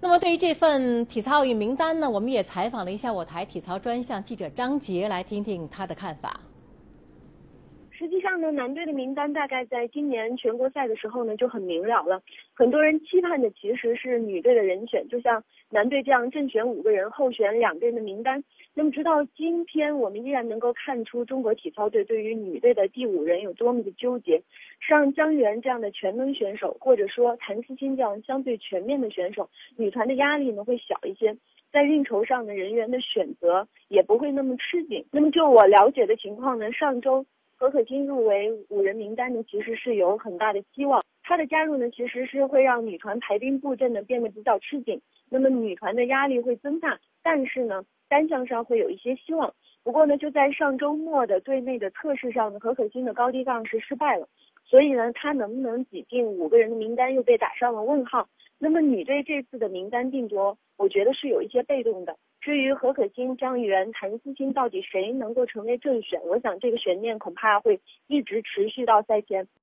那么，对于这份体操奥运名单呢，我们也采访了一下我台体操专项记者张杰，来听听他的看法。 实际上呢，男队的名单大概在今年全国赛的时候呢就很明了了。很多人期盼的其实是女队的人选，就像男队这样正选5个人，后选2队的名单。那么直到今天，我们依然能够看出中国体操队对于女队的第5人有多么的纠结。像张元这样的全能选手，或者说谭思欣这样相对全面的选手，女团的压力呢会小一些。在运筹上的人员的选择也不会那么吃紧。那么就我了解的情况呢，上周何可欣入围5人名单呢，其实是有很大的希望。她的加入呢，其实是会让女团排兵布阵呢变得比较吃紧，那么女团的压力会增大，但是呢，单项上会有一些希望。不过呢，就在上周末的队内的测试上呢，何可欣的高低杠是失败了，所以呢，她能不能挤进5个人的名单又被打上了问号。那么女队这次的名单定夺，我觉得是有一些被动的。至于何可欣、张元、谭思欣到底谁能够成为正选，我想这个悬念恐怕会一直持续到赛前。